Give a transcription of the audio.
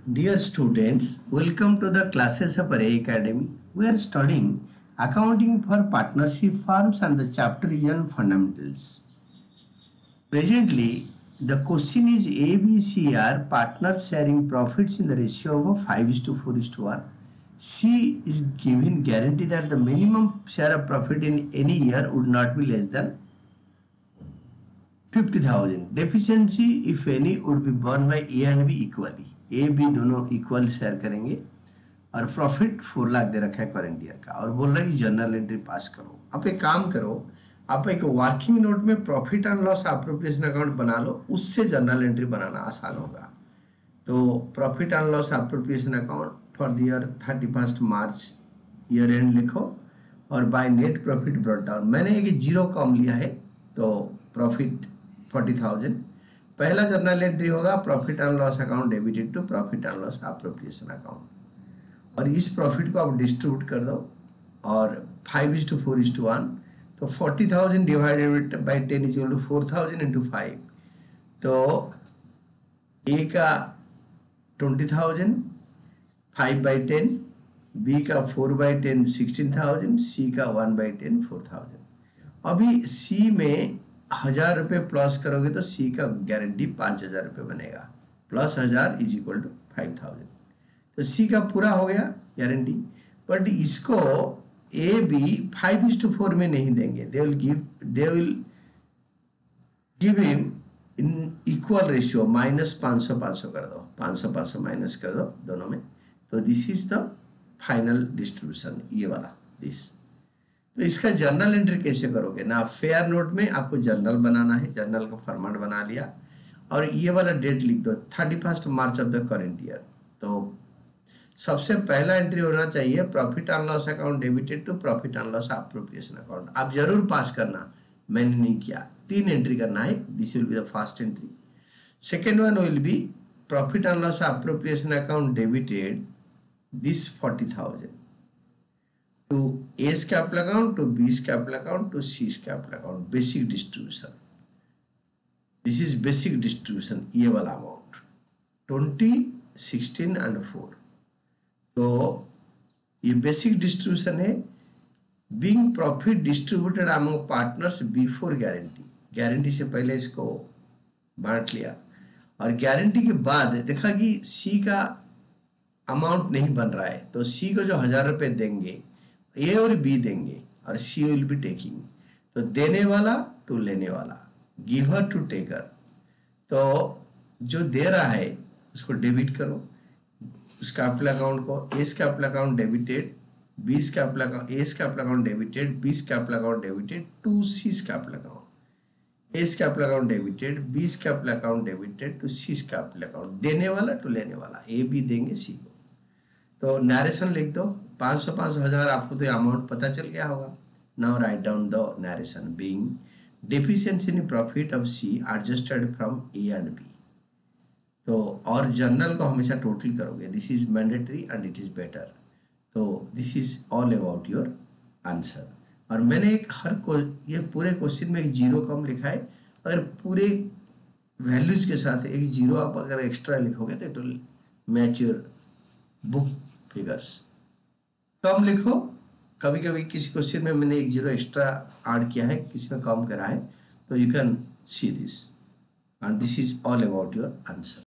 Dear students, welcome to the classes of Array Academy. We are studying accounting for partnership firms and the chapter is on fundamentals. Presently, the question is ABC are partners sharing profits in the ratio of 5:4:1. C is given guarantee that the minimum share of profit in any year would not be less than 50,000. Deficiency if any would be borne by A and B equally. A B दोनों equal share करेंगे और profit 4 lakh दे रखा है current year का और बोल रहा है कि जर्नल एंट्री पास करो। आप एक काम करो, आप एक वर्किंग नोट में profit and loss appropriation account बना लो, उससे जर्नल एंट्री बनाना आसान होगा। तो profit and loss appropriation account for the year 31 March year end लिखो और by net profit brought down. मैंने एक जीरो कम लिया है तो प्रॉफिट 40,000। पहला जर्नल एंट्री होगा profit and loss account debited to profit and loss appropriation account और इस प्रॉफिट को आप डिस्ट्रीब्यूट कर दो और 5:4:1 तो 40,000 divided by 10 is equal to 4,000 into 5। तो ए का 20,000, 5/10, बी का 4/10 16,000, सी का 1/10 4,000। अभी सी में 1,000 रुपये प्लस करोगे तो सी का गारंटी 5,000 रुपये बनेगा, प्लस 1,000 इज इक्वल टू 5,000। तो सी का पूरा हो गया गारंटी। बट इसको ए बी 5:4 में नहीं देंगे, they will give him in equal ratio -500 कर दो, 500 माइनस कर दो दोनों में। तो this is the final distribution, ये वाला दिस। तो इसका जर्नल एंट्री कैसे करोगे ना, फेयर नोट में आपको जर्नल बनाना है, जर्नल का फॉर्मेट बना लिया और ये वाला डेट लिख दो 31 March of the current year. तो सबसे पहला एंट्री होना चाहिए profit and loss account debited to profit and loss appropriation account. आप जरूर पास करना, मैंने नहीं किया। 3 एंट्री करना है, this will be the first entry. Second one will be profit and loss appropriation account debited this 40,000 to A's capital account, to B's capital account, to C's capital account, basic distribution. This is basic distribution, ये वाला amount 20, 16 and 4। तो ये basic distribution है। Being profit distributed among partners before guarantee, guarantee से पहले इसको बांट लिया और गारंटी के बाद देखा कि सी का अमाउंट नहीं बन रहा है तो सी को जो 1,000 रुपये देंगे ए और बी देंगे और सी विल बी टेकिंग। तो देने वाला टू लेने वाला, गिवर टू टेकर। तो जो दे रहा है उसको डेबिट करो, उस कैपिटल अकाउंट को। A's capital account debited, B's capital account, A's capital account debited, B's capital account debited to C's capital account. A's capital account debited, B's capital account debited to C's capital account. देने वाला to लेने वाला, A B देंगे सी को। तो narration लिख दो 500, 1,000। आपको तो अमाउंट पता चल गया होगा। Now write down the narration. Being deficiency in profit of C adjusted from A and B. तो और जर्नल को हमेशा टोटल करोगे, this is mandatory and it is better. तो this is all about your answer. और मैंने एक ये पूरे क्वेश्चन में एक जीरो कम लिखा है। अगर पूरे वैल्यूज के साथ एक जीरो आप अगर एक्स्ट्रा लिखोगे तो it will match your book figures. कम लिखो, कभी कभी किसी क्वेश्चन में मैंने एक जीरो एक्स्ट्रा ऐड किया है, किसी में कम करा है, तो you can see this and this is all about your answer.